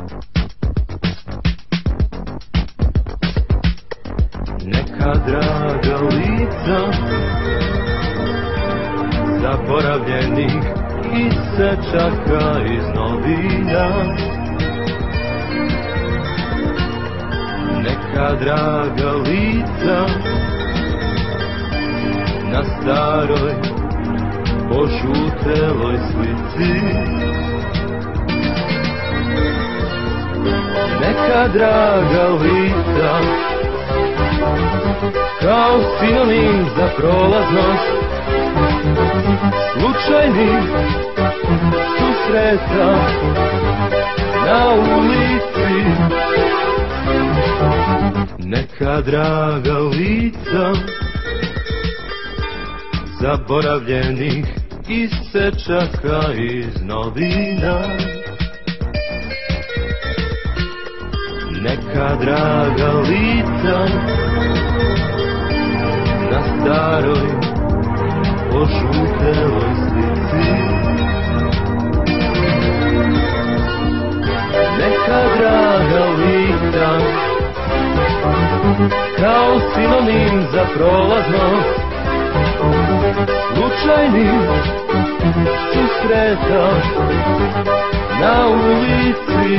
Neka draga lica zaboravljenih isečaka iz novina. Neka draga lica na staroj požuteloj slici. Neka draga lica kao sinonim za prolaznost slučajnih susreta na ulici. Neka draga lica zaboravljenih isečaka iz novina. Neka draga lica na staroj požuteloj slici. Neka draga lica kao sinonim za prolaznost slučajnih susreta na ulici.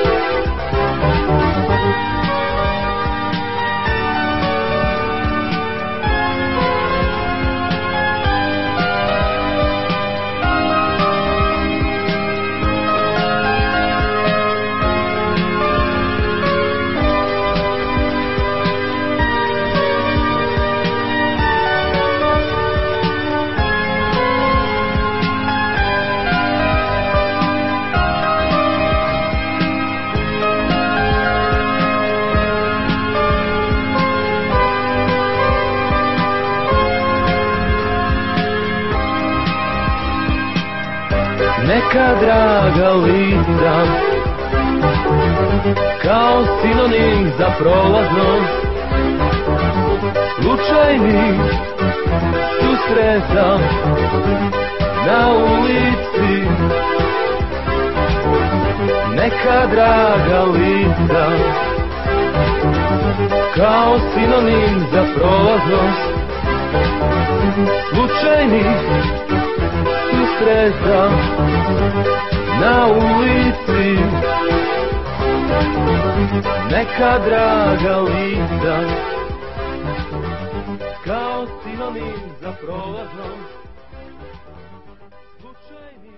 Neka draga lica kao sinonim za prolaznost slučajnih susreta na ulici. Neka draga lica kao sinonim za prolaznost slučajnih susreta na ulici. Neka draga lica kao sinonim za prolaznost slučajnih